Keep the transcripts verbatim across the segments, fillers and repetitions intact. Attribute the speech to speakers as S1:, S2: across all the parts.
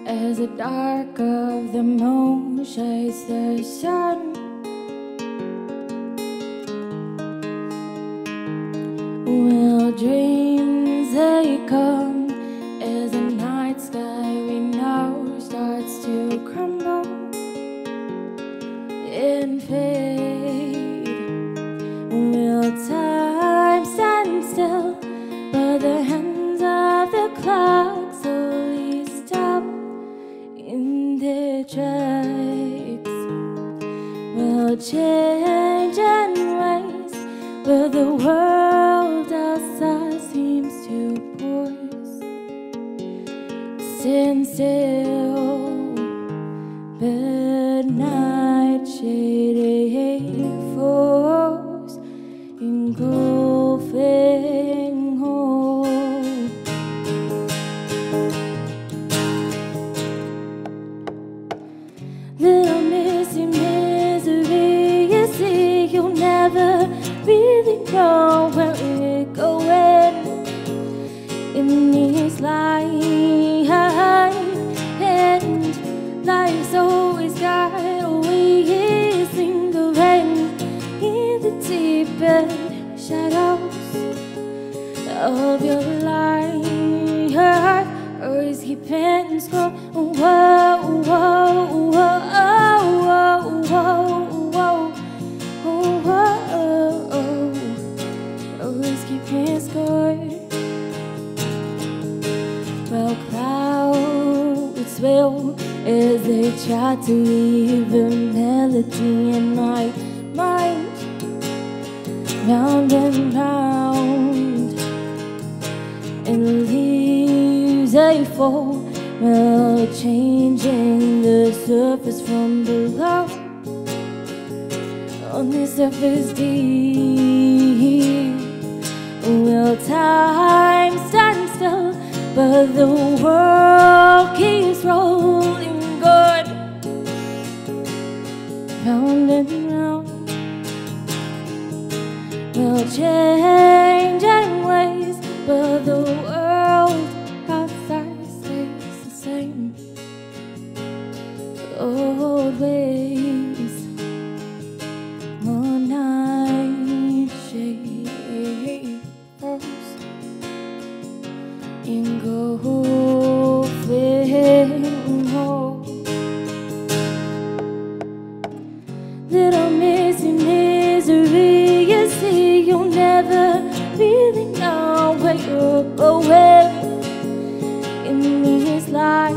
S1: as the dark of the moon shades the sun. Will dreams they come as the night sky we know starts to crumble and fade? Will time stand still but the hands of the clock slowly stop in their tracks? Will change in ways where the world outside seems to pause, stand still, but night shade falls, engulfing home. Little missy misery, you see, you'll never really know where we're going in this life, and life's always got a way of lingering in the deeper shadows of your life. Always keeping score. Whoa, whoa, whoa, whoa, whoa, whoa, whoa. Always keeping score. Well, clouds will as they try to weave a melody in my mind, round and round, and leaves they fall, well, changing the surface from below. On the surface deep, will time stand still, but the world keeps rolling good, round and round. Will change in ways, but the world outside stays the same. Old ways, one night shade falls, engulfing home. Little missy misery, you see, you'll never really know where you're going in this life,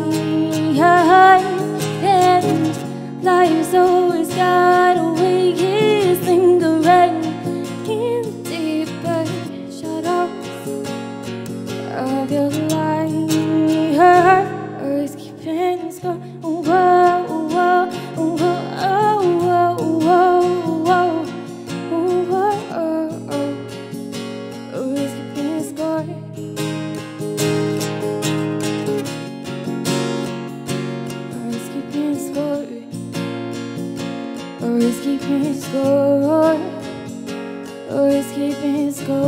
S1: and life's always got a way of lingering in the deeper shadows of your life. Always keeping score. Whoa, whoa, whoa, whoa, whoa, whoa, whoa. Always keeping score. Always keeping score. Always keeping score. Always keeping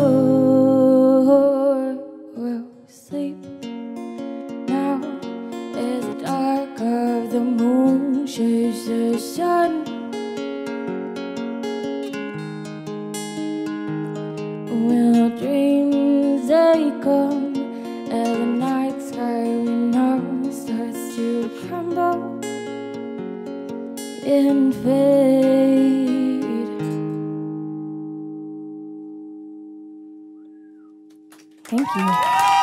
S1: score. Well, sleep now as the dark of the moon shades the sun. Will dreams they come as the night sky we know starts to crumble and fade. Thank you.